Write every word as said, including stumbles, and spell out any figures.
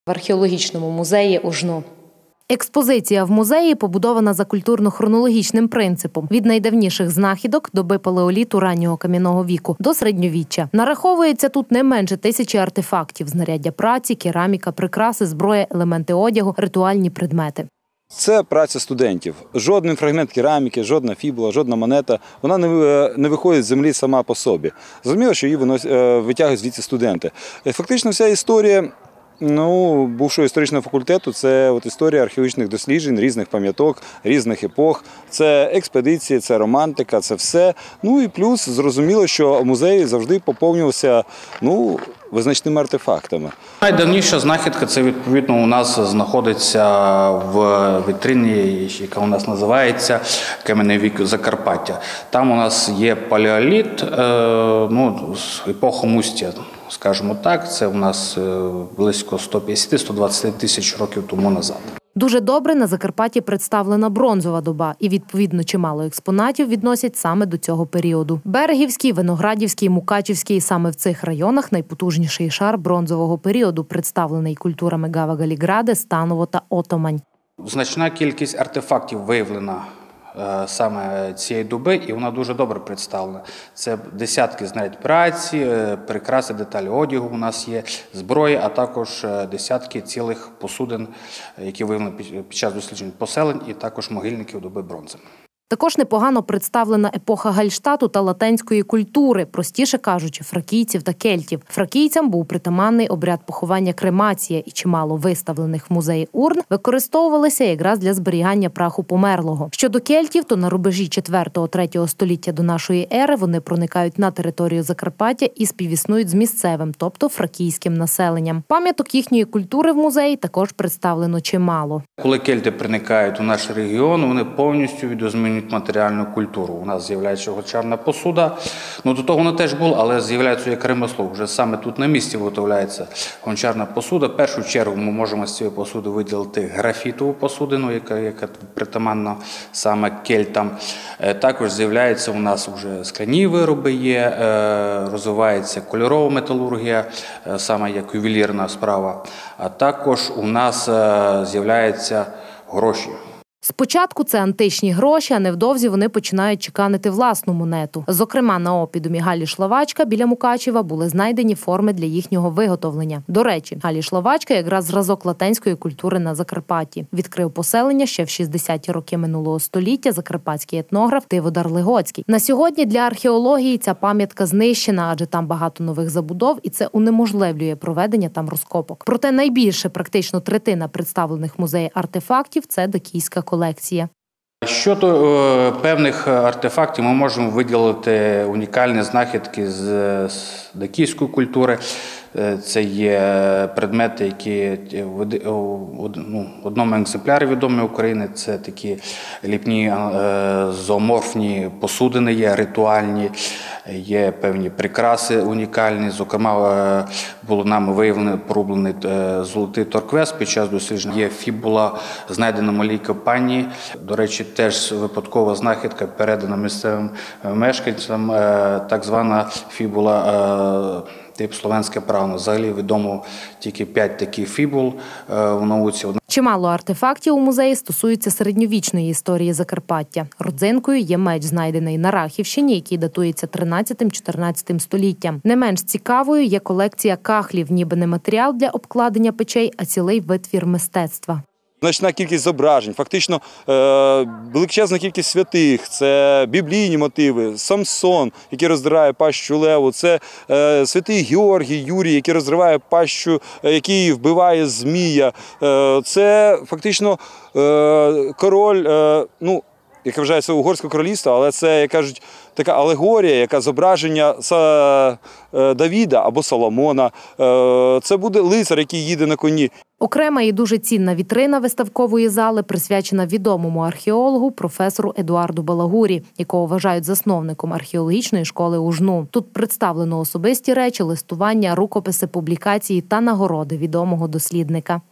в археологічному музеї Ужну. Експозиція в музеї побудована за культурно-хронологічним принципом – від найдавніших знахідок доби палеоліту раннього кам'яного віку до середньовіччя. Нараховується тут не менше тисячі артефактів – знаряддя праці, кераміка, прикраси, зброя, елементи одягу, ритуальні предмети. Це праця студентів. Жоден фрагмент кераміки, жодна фібула, жодна монета, вона не виходить з землі сама по собі. Зрозуміло, що її витягують звідси студенти. Фактично вся історія ну, бувшого історичного факультету – це от історія археологічних досліджень, різних пам'яток, різних епох. Це експедиції, це романтика, це все. Ну і плюс зрозуміло, що музей завжди поповнювався ну, визначними артефактами. Найдавніша знахідка – це, відповідно, у нас знаходиться в вітрині, яка у нас називається «Кам'яний вік Закарпаття». Там у нас є палеоліт, ну, з епохи Устя, скажімо так. Це у нас близько сто п'ятдесят - сто двадцять тисяч років тому назад. Дуже добре на Закарпатті представлена бронзова доба і, відповідно, чимало експонатів відносять саме до цього періоду. Берегівський, Виноградівський, Мукачівський – саме в цих районах найпотужніший шар бронзового періоду, представлений культурами Гава-Галігради, Станово та Отомань. Значна кількість артефактів виявлена саме цієї доби, і вона дуже добре представлена. Це десятки знарядь праці, прикраси, деталі одягу у нас є, зброї, а також десятки цілих посудин, які виявлені під час досліджень поселень, і також могильників доби бронзи. Також непогано представлена епоха Гальштату та латинської культури, простіше кажучи, фракійців та кельтів. Фракійцям був притаманний обряд поховання кремація, і чимало виставлених в музеї урн використовувалися якраз для зберігання праху померлого. Щодо кельтів, то на рубежі четвертого - третього століття до нашої ери вони проникають на територію Закарпаття і співіснують з місцевим, тобто фракійським населенням. Пам'яток їхньої культури в музеї також представлено чимало. Коли кельти проникають у наш регіон, вони повністю відозмінюють матеріальну культуру. У нас з'являється гончарна посуда. Ну, до того вона теж була, але з'являється як ремесло. Вже саме тут на місці виготовляється гончарна посуда. В першу чергу ми можемо з цієї посуди виділити графітову посудину, яка, яка притаманна саме кельтам. Також з'являється у нас вже скляні вироби є, розвивається кольорова металургія, саме як ювелірна справа. А також у нас з'являються гроші. Спочатку це античні гроші, а невдовзі вони починають чеканити власну монету. Зокрема, на опідомі Галіш-Лавачка біля Мукачева були знайдені форми для їхнього виготовлення. До речі, Галіш-Лавачка – якраз зразок латинської культури на Закарпатті. Відкрив поселення ще в шістдесяті роки минулого століття закарпатський етнограф Тиводар Легоцький. На сьогодні для археології ця пам'ятка знищена, адже там багато нових забудов, і це унеможливлює проведення там розкопок. Проте найбільше, практично третина представлених в музеї артефактів – це дакійська колекція. Щодо е, певних артефактів, ми можемо виділити унікальні знахідки з, з дакійської культури. Це є предмети, які в ну, одному екземплярі відомі України. Це такі ліпні е, зооморфні посудини є, ритуальні, є певні прикраси унікальні. Зокрема, е, було нами виявлено, порублений е, золотий торквес під час дослідження. Є фібула, знайдена в малій Копані. До речі, теж випадкова знахідка, передана місцевим мешканцям, е, так звана фібула е, тип словенське право. Взагалі відомо тільки п'ять таких фібул в науці. Чимало артефактів у музеї стосуються середньовічної історії Закарпаття. Родзинкою є меч, знайдений на Рахівщині, який датується тринадцятим - чотирнадцятим століттям. Не менш цікавою є колекція кахлів, ніби не матеріал для обкладення печей, а цілий витвір мистецтва. Значна кількість зображень, фактично величезна кількість святих, це біблійні мотиви, Самсон, який роздирає пащу леву, це святий Георгій, Юрій, який розриває пащу, який вбиває змія. Це фактично король, ну, яке вважається Угорське королівство, але це, як кажуть, така алегорія, яка зображення Давіда або Соломона. Це буде лицар, який їде на коні. Окрема і дуже цінна вітрина виставкової зали присвячена відомому археологу професору Едуарду Балагурі, якого вважають засновником археологічної школи Ужну. Тут представлено особисті речі, листування, рукописи, публікації та нагороди відомого дослідника.